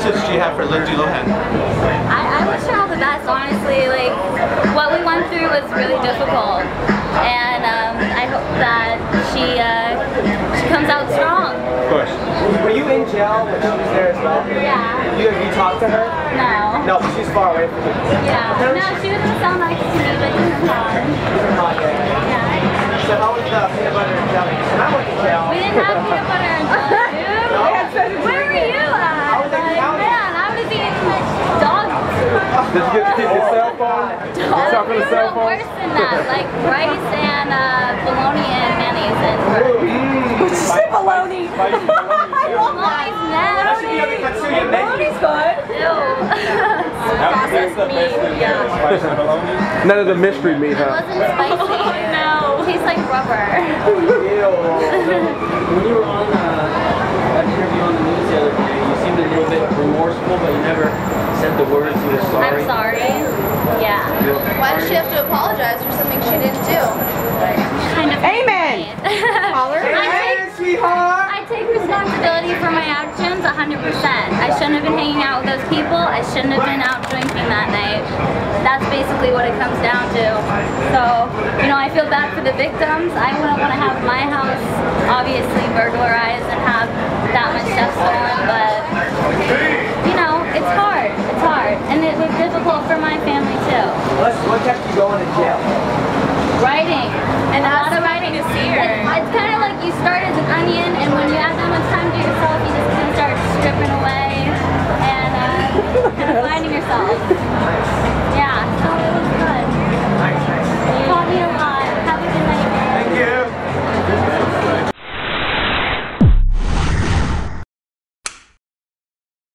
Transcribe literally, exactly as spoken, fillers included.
message do you have for Lindsay Lohan? I, I wish her all the best, honestly. Like, what we went through was really difficult. And um, I hope that she, uh, she comes out strong. Of course. Were you in jail when she was there as well? Yeah. You, you talked to her? No. No, she's far away from you. Yeah. No, she was in sound next to me, but in her car. Yeah. So how was the peanut butter and jelly? I went to jail. We didn't have peanut butter and jelly, dude. No. Where were you at? I was in Like, man, I was eating dog. Did you get to keep your cell phone? Dog Talking to food cell was phone? worse than that, like rice and uh, bologna and mayonnaise and What'd you say, baloney? bologna's nasty. Baloney's good. Ew. Processed meat, yeah. None of the mystery meat, It huh? wasn't spicy. No. It tastes like rubber. When you were on uh, that interview on the news the other day, you seemed a little bit remorseful, but you never said the words you were sorry. I'm sorry. Yeah. Why does she have to apologize for something she didn't do? Kind of. Amen. Holler. I take, sweetheart! I take responsibility for my actions one hundred percent. I shouldn't have been hanging out with those people. I shouldn't have been out drinking that night. That's basically what it comes down to. So, you know, I feel bad for the victims. I wouldn't want to have my house obviously burglarized and have that much stuff stolen, but, you know, it's hard. It's hard. And it was difficult for my family too. What, what kept you going to jail?